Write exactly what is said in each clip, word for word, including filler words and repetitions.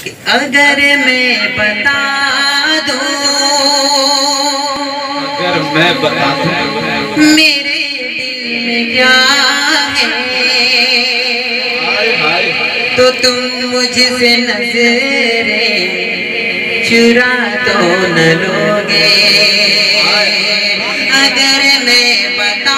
अगर मैं बता दूं, अगर मैं बता दूं मेरे दिल में क्या है, तो तुम मुझसे नजरें चुरा तो न लोगे। अगर मैं बता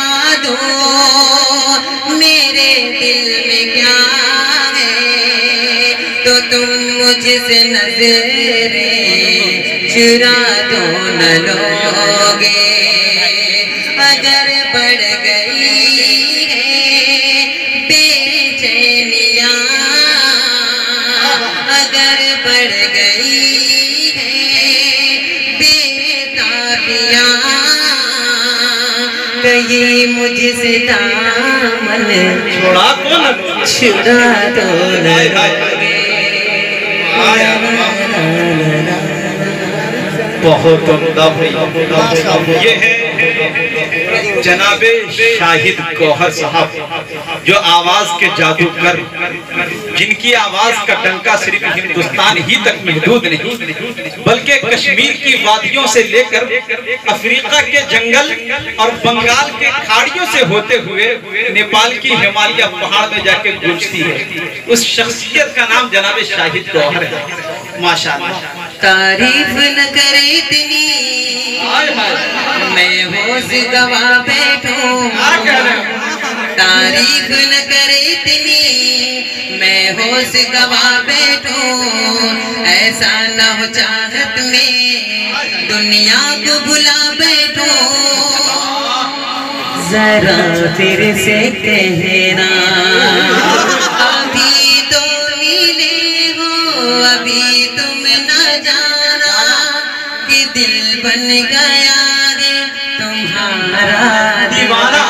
दूं मेरे दिल में क्या है, तो तुम मुझसे नजरें चुरा तो न लोगे। अगर बढ़ गई है बेचैनियाँ, अगर बढ़ गई है बेताबियाँ, कहीं मुझसे दामन छोड़ा तो न छुड़ा तो न लोगे। बहुत उम्दा भाई। ये है जनाबे शाहिद गौहर साहब, जो आवाज के जादूगर, जिनकी आवाज का डंका सिर्फ हिंदुस्तान ही तक महदूद नहीं बल्कि कश्मीर की वादियों से लेकर अफ्रीका के जंगल और बंगाल के खाड़ियों से होते हुए नेपाल की हिमालय पहाड़ में जाके गूंजती है। उस शख्सियत का नाम जनाबे शाहिद गौहर है। माशाअल्लाह। तारीफ न करे इतनी मैं होश गवा बैठूं, तारीफ न करे इतनी मैं होश गवा बैठूं। ऐसा न हो चाहत में दुनिया को भुला बैठूं। जरा तेरे से कहना अभी तो मिले हो, अभी तुम न जाना कि दिल बन गया है तुम्हारा दीवाना।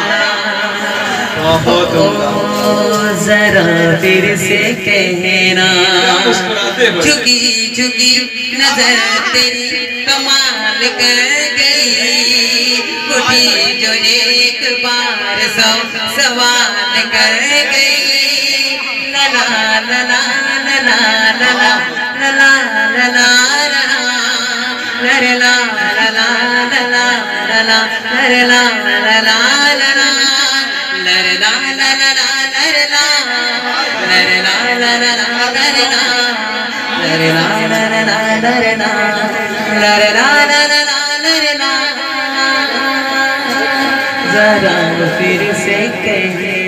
जरा फिर से कहना झुकी झुकी नजर तेरी कमाल कर गई, उठी जो एक बार सौ सवाल कर गई। लला लला लला लला लला लला लरला लला लला लला लरला लला लला लरला लला लरला लरला लला लरला लरला लला लरला लरला लला लरला। जरा फिर से कहे